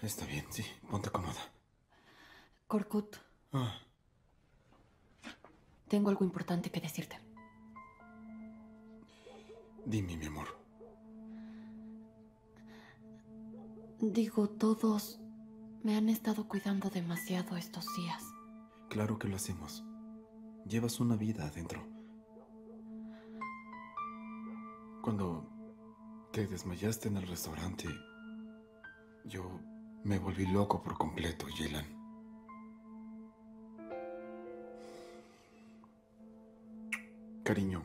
Está bien, sí. Ponte cómoda. Korkut, Ah, tengo algo importante que decirte. dime, mi amor. Digo, todos me han estado cuidando demasiado estos días. Claro que lo hacemos. Llevas una vida adentro. Cuando te desmayaste en el restaurante, yo me volví loco por completo, Yelan. Cariño,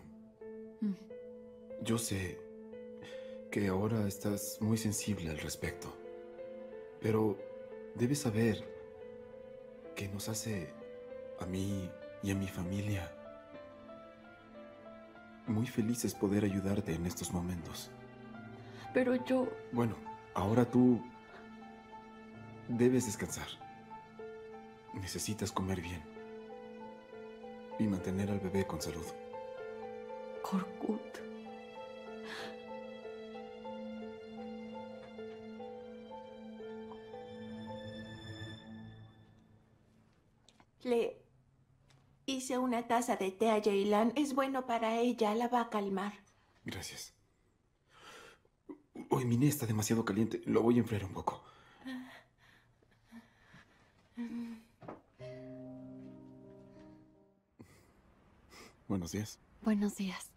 yo sé que ahora estás muy sensible al respecto, pero debes saber que nos hace a mí y a mi familia muy felices poder ayudarte en estos momentos. Pero yo... Bueno, ahora tú debes descansar. Necesitas comer bien y mantener al bebé con salud. Korkut. Le hice una taza de té a Jaylan. Es bueno para ella, la va a calmar. Gracias. Hoy mi té está demasiado caliente. Lo voy a enfriar un poco. Buenos días. Buenos días.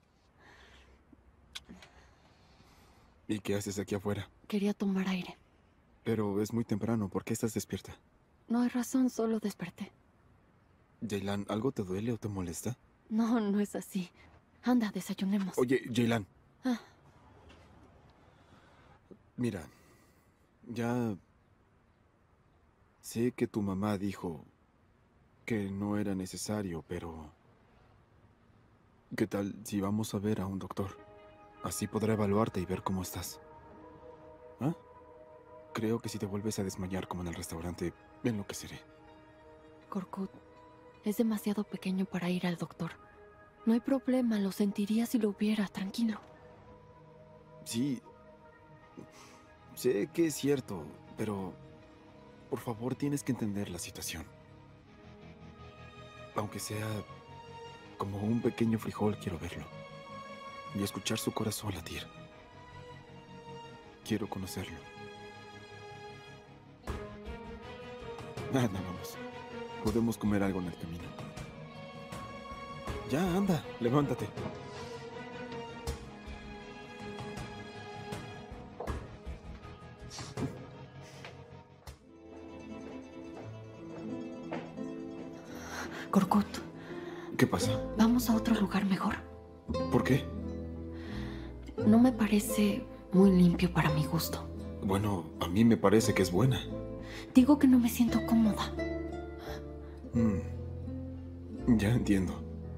¿Y qué haces aquí afuera? Quería tomar aire. Pero es muy temprano. ¿Por qué estás despierta? No hay razón, solo desperté. Jaylan, ¿algo te duele o te molesta? No, no es así. Anda, desayunemos. Oye, Jaylan. Ah. Mira, ya sé que tu mamá dijo que no era necesario, pero ¿qué tal si vamos a ver a un doctor? Así podrá evaluarte y ver cómo estás. ¿Ah? Creo que si te vuelves a desmayar como en el restaurante, enloqueceré. Korkut, es demasiado pequeño para ir al doctor. No hay problema, lo sentiría si lo hubiera, tranquilo. Sí, sé que es cierto, pero por favor tienes que entender la situación. Aunque sea como un pequeño frijol, quiero verlo. Y escuchar su corazón latir. Quiero conocerlo. Anda, vamos. Podemos comer algo en el camino. Ya, anda, levántate. Korkut, ¿Qué pasa? vamos a otro lugar mejor. ¿Por qué? No me parece muy limpio para mi gusto. Bueno, a mí me parece que es buena. Digo que no me siento cómoda. Ya entiendo.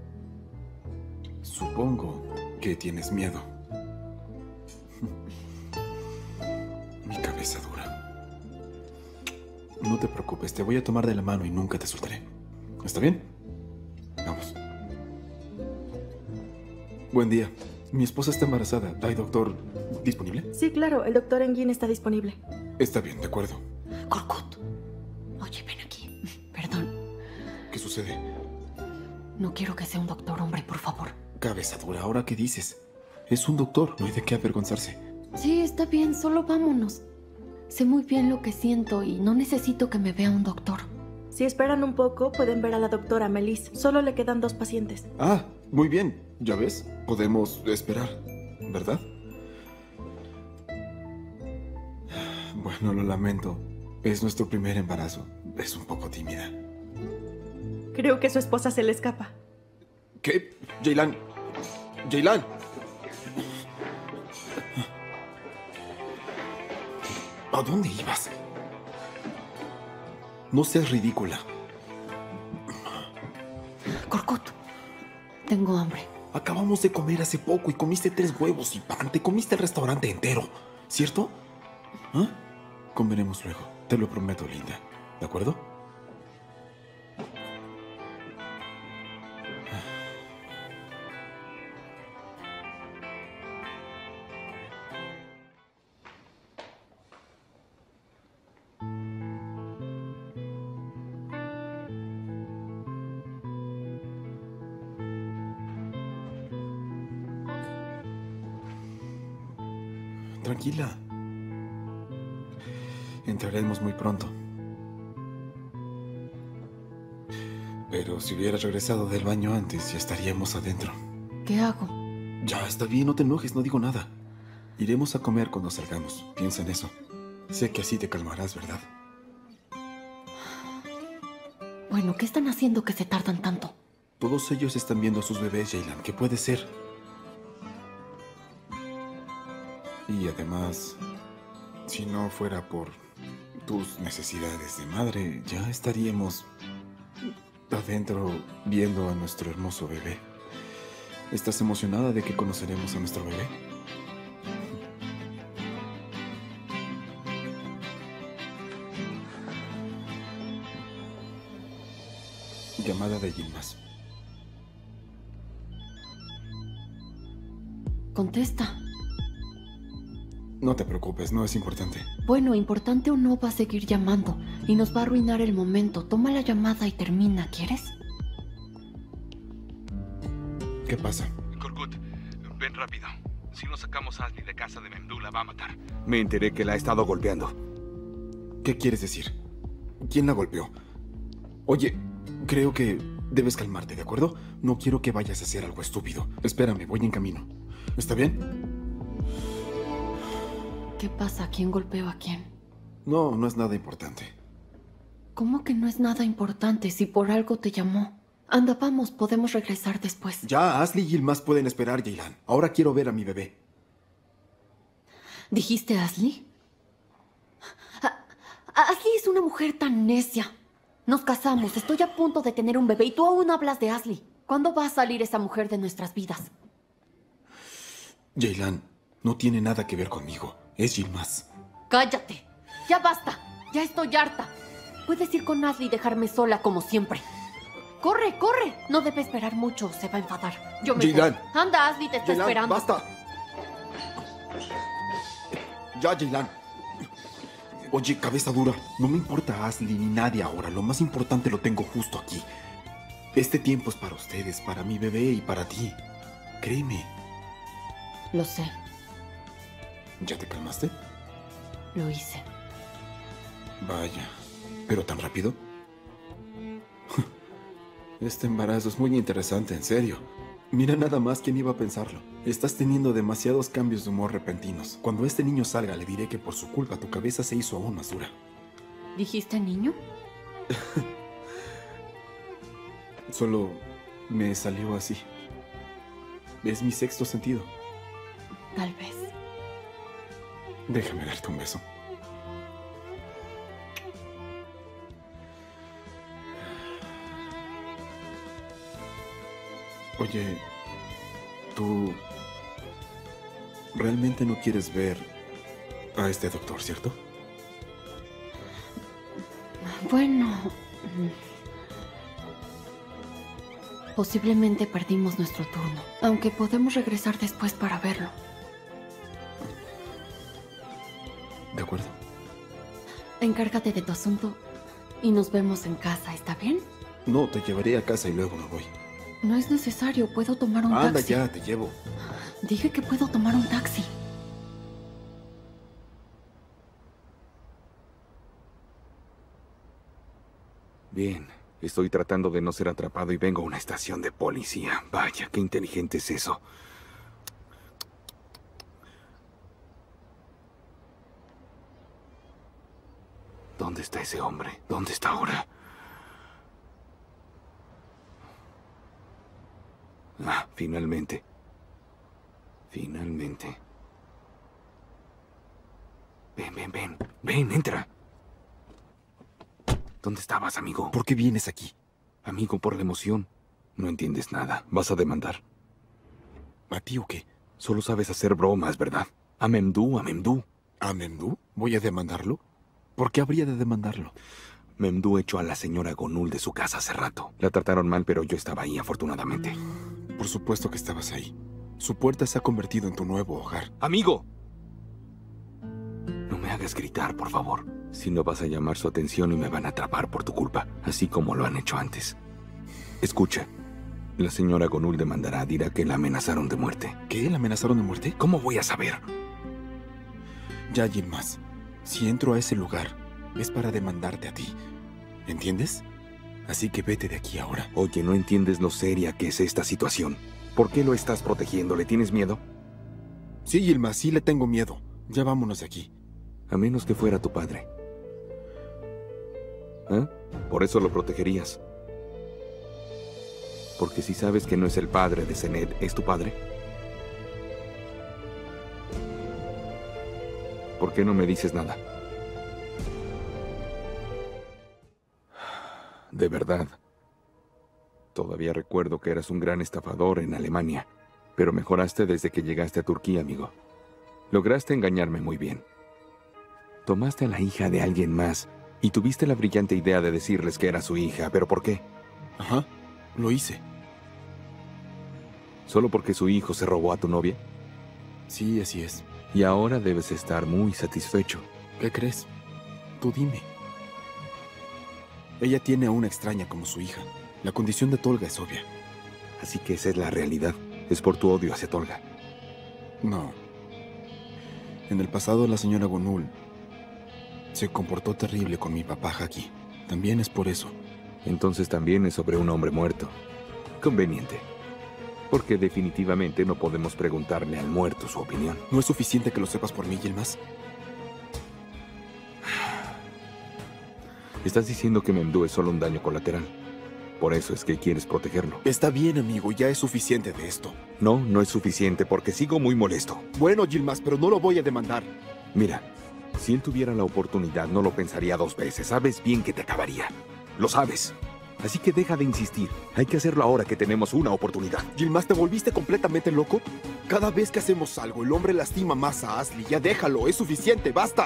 Supongo que tienes miedo. Mi cabeza dura. No te preocupes, te voy a tomar de la mano y nunca te soltaré. ¿Está bien? Vamos. Buen día. Mi esposa está embarazada. ¿Hay doctor disponible? Sí, claro, el doctor Engin está disponible. Está bien, de acuerdo. Korkut. Oye, ven aquí. Perdón. ¿Qué sucede? No quiero que sea un doctor hombre, por favor. Cabeza dura, ¿ahora qué dices? Es un doctor, no hay de qué avergonzarse. Sí, está bien, solo vámonos. Sé muy bien lo que siento y no necesito que me vea un doctor. Si esperan un poco, pueden ver a la doctora Melis. Solo le quedan 2 pacientes. Ah, muy bien. Ya ves, podemos esperar, ¿verdad? Bueno, lo lamento. Es nuestro primer embarazo. Es un poco tímida. Creo que su esposa se le escapa. ¿Qué? Jaylan. Jaylan. ¿A dónde ibas? No seas ridícula. Korkut, tengo hambre. Acabamos de comer hace poco y comiste 3 huevos y pan. Te comiste el restaurante entero, ¿cierto? ¿Ah? Comeremos luego. Te lo prometo, linda. ¿De acuerdo? tranquila. Entraremos muy pronto. Pero si hubieras regresado del baño antes, ya estaríamos adentro. ¿Qué hago? Ya, está bien, no te enojes, no digo nada. Iremos a comer cuando salgamos. Piensa en eso. Sé que así te calmarás, ¿verdad? Bueno, ¿qué están haciendo que se tardan tanto? Todos ellos están viendo a sus bebés, Jaylan. ¿Qué puede ser? Y además, si no fuera por tus necesidades de madre, ya estaríamos adentro viendo a nuestro hermoso bebé. ¿Estás emocionada de que conoceremos a nuestro bebé? Llamada de Yilmaz. Contesta. No te preocupes, no es importante. Bueno, importante o no, va a seguir llamando. Y nos va a arruinar el momento. Toma la llamada y termina, ¿quieres? ¿Qué pasa? Korkut, ven rápido. Si no sacamos a Ashley de casa de Memdu, la va a matar. Me enteré que la ha estado golpeando. ¿Qué quieres decir? ¿Quién la golpeó? Oye, creo que debes calmarte, ¿de acuerdo? No quiero que vayas a hacer algo estúpido. Espérame, voy en camino. ¿Está bien? ¿Qué pasa? ¿Quién golpeó a quién? No, no es nada importante. ¿Cómo que no es nada importante si por algo te llamó? Anda, vamos, podemos regresar después. Ya, Ashley y Yilmaz pueden esperar, Jaylan. Ahora quiero ver a mi bebé. ¿Dijiste Ashley? Ashley es una mujer tan necia. Nos casamos, estoy a punto de tener un bebé y tú aún hablas de Ashley. ¿Cuándo va a salir esa mujer de nuestras vidas? Jaylan, no tiene nada que ver conmigo. Es Yilmaz. ¡Cállate! ¡Ya basta! ¡Ya estoy harta! Puedes ir con Ashley y dejarme sola como siempre. ¡Corre, corre! No debe esperar mucho, se va a enfadar. Yo me Jaylan. voy. Anda, Ashley te está Jaylan, esperando. ¡basta! Ya, Jaylan. Oye, cabeza dura, no me importa Ashley ni nadie ahora. Lo más importante lo tengo justo aquí. Este tiempo es para ustedes, para mi bebé y para ti. Créeme. Lo sé, ¿Ya te calmaste? lo hice. Vaya, ¿pero tan rápido? Este embarazo es muy interesante, en serio. Mira nada más quién iba a pensarlo. Estás teniendo demasiados cambios de humor repentinos. Cuando este niño salga, le diré que por su culpa tu cabeza se hizo aún más dura. ¿Dijiste niño? Solo me salió así. Es mi sexto sentido. Tal vez. Déjame darte un beso. Oye, tú realmente no quieres ver a este doctor, ¿cierto? Bueno... Posiblemente perdimos nuestro turno, aunque podemos regresar después para verlo. De acuerdo. Encárgate de tu asunto y nos vemos en casa, ¿está bien? No, te llevaré a casa y luego me voy. No es necesario, puedo tomar un Anda taxi. ya, te llevo. Dije que puedo tomar un taxi. Bien, estoy tratando de no ser atrapado y vengo a una estación de policía. Vaya, qué inteligente es eso. ¿Dónde está ese hombre? ¿Dónde está ahora? Ah, finalmente. Finalmente. Ven, ven, ven. Ven, entra. ¿Dónde estabas, amigo? ¿Por qué vienes aquí? Amigo, por la emoción. No entiendes nada. ¿Vas a demandar? ¿A ti o qué? Solo sabes hacer bromas, ¿verdad? A Memdu, a Memdu. ¿A Memdu? ¿Voy a demandarlo? ¿Por qué habría de demandarlo? Memdu echó a la señora Gonul de su casa hace rato. La trataron mal, pero yo estaba ahí, afortunadamente. Por supuesto que estabas ahí. Su puerta se ha convertido en tu nuevo hogar. ¡Amigo! No me hagas gritar, por favor. Si no vas a llamar su atención y me van a atrapar por tu culpa, así como lo han hecho antes. Escucha. La señora Gonul demandará, dirá que la amenazaron de muerte. ¿Qué? ¿La amenazaron de muerte? ¿Cómo voy a saber? Ya, Yilmaz. Si entro a ese lugar, es para demandarte a ti. ¿Entiendes? Así que vete de aquí ahora. Oye, no entiendes lo seria que es esta situación. ¿Por qué lo estás protegiendo? ¿Le tienes miedo? Sí, Yilmaz, sí le tengo miedo. Ya vámonos de aquí. A menos que fuera tu padre. ¿Eh? Por eso lo protegerías. Porque si sabes que no es el padre de Zenet, ¿es tu padre? ¿Por qué no me dices nada? De verdad. Todavía recuerdo que eras un gran estafador en Alemania, pero mejoraste desde que llegaste a Turquía, amigo. Lograste engañarme muy bien. Tomaste a la hija de alguien más y tuviste la brillante idea de decirles que era su hija, ¿pero por qué? Ajá, lo hice. ¿Solo porque su hijo se robó a tu novia? Sí, así es. Y ahora debes estar muy satisfecho. ¿Qué crees? Tú dime. Ella tiene a una extraña como su hija. La condición de Tolga es obvia. Así que esa es la realidad. Es por tu odio hacia Tolga. No. En el pasado la señora Gonul se comportó terrible con mi papá Haki. También es por eso. Entonces también es sobre un hombre muerto. Conveniente. Porque definitivamente no podemos preguntarle al muerto su opinión. ¿No es suficiente que lo sepas por mí, Yilmaz? Estás diciendo que Memdu es solo un daño colateral. Por eso es que quieres protegerlo. Está bien, amigo. Ya es suficiente de esto. No, no es suficiente porque sigo muy molesto. Bueno, Yilmaz, pero no lo voy a demandar. Mira, si él tuviera la oportunidad, no lo pensaría 2 veces. Sabes bien que te acabaría. Lo sabes. Así que deja de insistir. Hay que hacerlo ahora que tenemos una oportunidad. Yilmaz, ¿te volviste completamente loco? Cada vez que hacemos algo, el hombre lastima más a Asli. Ya déjalo, es suficiente, basta.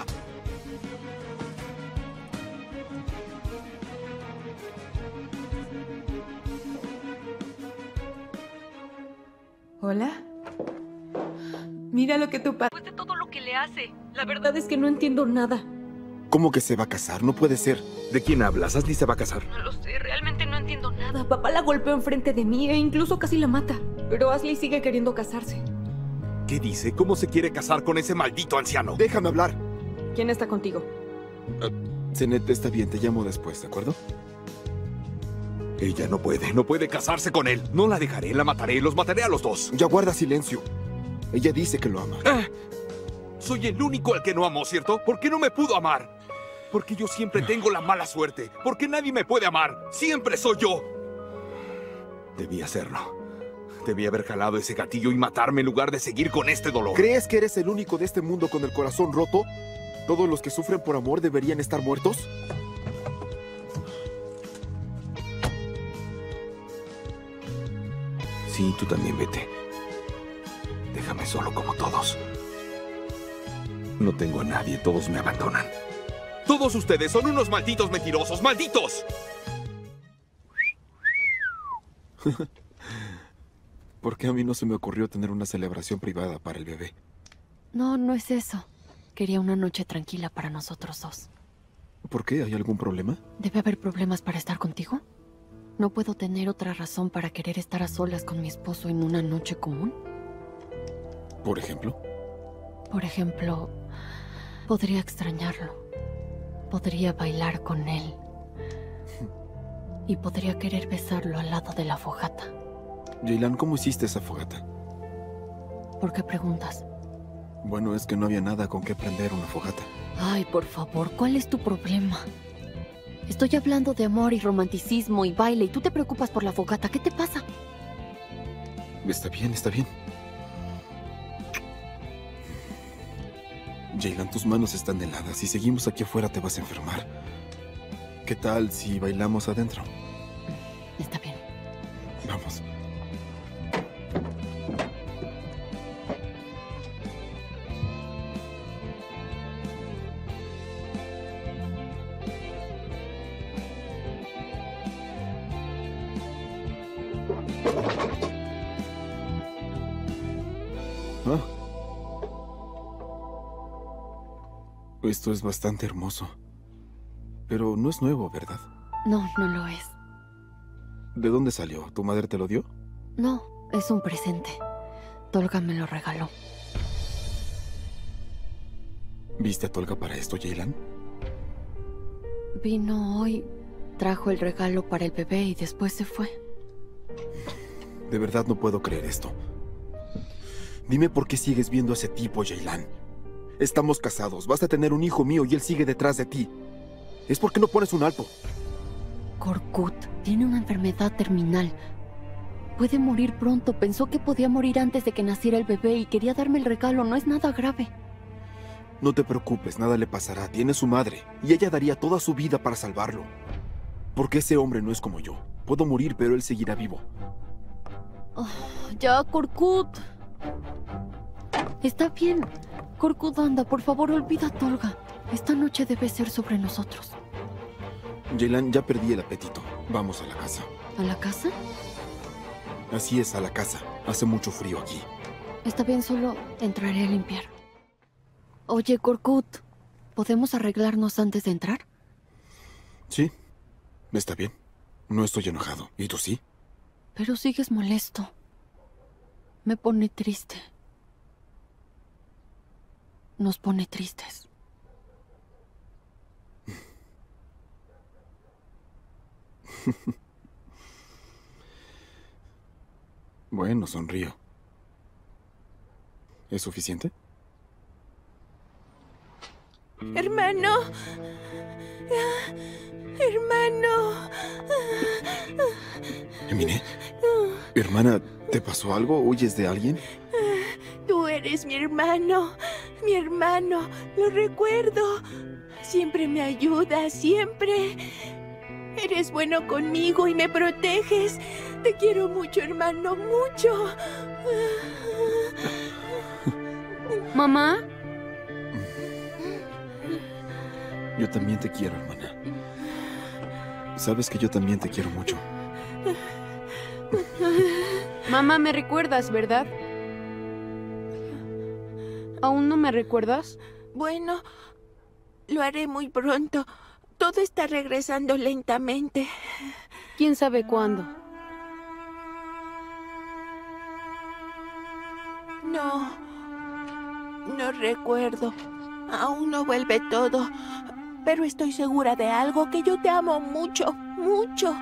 ¿Hola? Mira lo que tu padre... Después de todo lo que le hace, la verdad es que no entiendo nada. ¿Cómo que se va a casar? No puede ser. ¿De quién hablas? ¿Asli se va a casar? No lo sé, realmente no entiendo nada. Papá la golpeó enfrente de mí e incluso casi la mata. Pero Asli sigue queriendo casarse. ¿Qué dice? ¿Cómo se quiere casar con ese maldito anciano? Déjame hablar. ¿Quién está contigo? Zenet, está bien, te llamo después, ¿de acuerdo? Ella no puede casarse con él. No la dejaré, la mataré, los mataré a los dos. Ya guarda silencio. Ella dice que lo ama. Soy el único al que no amó, ¿cierto? ¿Por qué no me pudo amar? Porque yo siempre tengo la mala suerte. Porque nadie me puede amar. Siempre soy yo. Debí hacerlo. Debí haber jalado ese gatillo y matarme en lugar de seguir con este dolor. ¿Crees que eres el único de este mundo con el corazón roto? ¿Todos los que sufren por amor deberían estar muertos? Sí, tú también vete. Déjame solo como todos. No tengo a nadie, todos me abandonan. Todos ustedes son unos malditos mentirosos, malditos. ¿Por qué a mí no se me ocurrió tener una celebración privada para el bebé? No, no es eso. Quería una noche tranquila para nosotros dos. ¿Por qué? ¿Hay algún problema? ¿Debe haber problemas para estar contigo? ¿No puedo tener otra razón para querer estar a solas con mi esposo en una noche común? ¿Por ejemplo? Por ejemplo, podría extrañarlo. Podría bailar con él. Y podría querer besarlo al lado de la fogata. Jaylan, ¿cómo hiciste esa fogata? ¿Por qué preguntas? Bueno, es que no había nada con qué prender una fogata. Ay, por favor, ¿cuál es tu problema? Estoy hablando de amor y romanticismo y baile y tú te preocupas por la fogata. ¿Qué te pasa? Está bien, está bien. Jaylan, tus manos están heladas. Si seguimos aquí afuera te vas a enfermar. ¿Qué tal si bailamos adentro? Está bien. Vamos. Esto es bastante hermoso. Pero no es nuevo, ¿verdad? No, no lo es. ¿De dónde salió? ¿Tu madre te lo dio? No, es un presente. Tolga me lo regaló. ¿Viste a Tolga para esto, Jaylan? Vino hoy, trajo el regalo para el bebé y después se fue. De verdad no puedo creer esto. Dime por qué sigues viendo a ese tipo, Jaylan. Estamos casados, vas a tener un hijo mío y él sigue detrás de ti. ¿Es porque no pones un alto? Korkut tiene una enfermedad terminal. Puede morir pronto. Pensó que podía morir antes de que naciera el bebé y quería darme el regalo. No es nada grave. No te preocupes, nada le pasará. Tiene su madre y ella daría toda su vida para salvarlo. Porque ese hombre no es como yo. Puedo morir, pero él seguirá vivo. Oh, ya, Korkut. Está bien. Korkut, anda, por favor, olvida a Tolga. Esta noche debe ser sobre nosotros. Jaylan, ya perdí el apetito. Vamos a la casa. ¿A la casa? Así es, a la casa. Hace mucho frío aquí. Está bien, solo entraré a limpiar. Oye, Korkut, ¿podemos arreglarnos antes de entrar? Sí, está bien. No estoy enojado. ¿Y tú sí? Pero sigues molesto. Me pone triste. Nos pone tristes. Bueno, sonrío. ¿Es suficiente? Hermano. Hermano. Emine. Hermana, ¿te pasó algo? ¿Huyes de alguien? Tú eres mi hermano. Mi hermano. Lo recuerdo. Siempre me ayudas, siempre. Eres bueno conmigo y me proteges. Te quiero mucho, hermano, mucho. ¿Mamá? Yo también te quiero, hermana. Sabes que yo también te quiero mucho. Mamá, me recuerdas, ¿verdad? ¿Aún no me recuerdas? Bueno, lo haré muy pronto. Todo está regresando lentamente. ¿Quién sabe cuándo? No recuerdo. Aún no vuelve todo. Pero estoy segura de algo, que yo te amo mucho, mucho.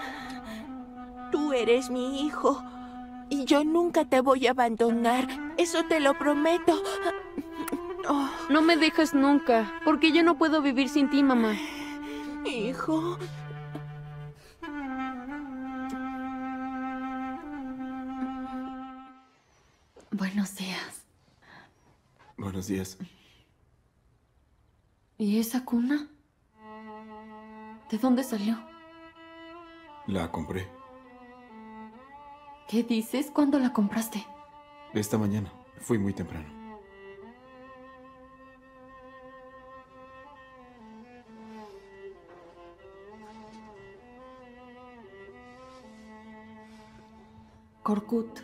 Tú eres mi hijo. Y yo nunca te voy a abandonar. Eso te lo prometo. Oh, No me dejes nunca, porque yo no puedo vivir sin ti, mamá. hijo. Buenos días. Buenos días. ¿Y esa cuna? ¿De dónde salió? La compré. ¿Qué dices? ¿Cuándo la compraste? Esta mañana. Fui muy temprano. Korkut.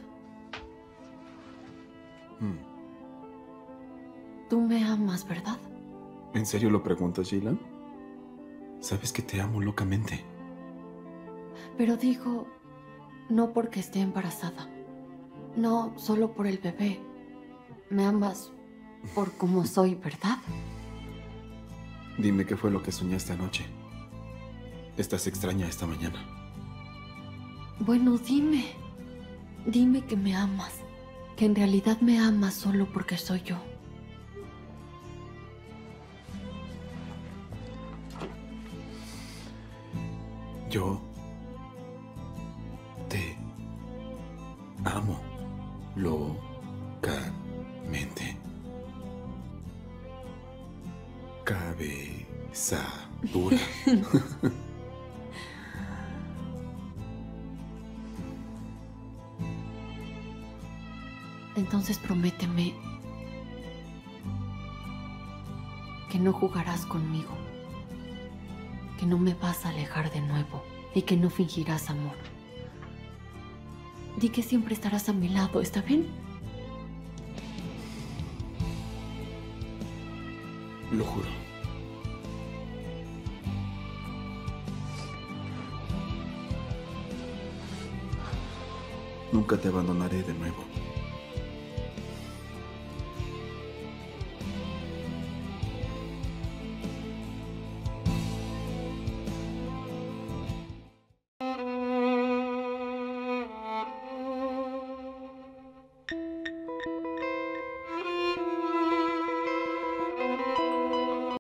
Tú me amas, ¿verdad? ¿En serio lo preguntas, Jaylan? Sabes que te amo locamente. Pero digo, no porque esté embarazada. No solo por el bebé. Me amas por cómo soy, ¿verdad? Dime qué fue lo que soñaste anoche. Estás extraña esta mañana. Bueno, dime. Dime que me amas. Que en realidad me amas solo porque soy yo. Yo te amo locamente. Cabeza dura. Entonces prométeme que no jugarás conmigo, que no me vas a alejar de nuevo y que no fingirás amor. Di que siempre estarás a mi lado, ¿está bien? Lo juro. Nunca te abandonaré de nuevo.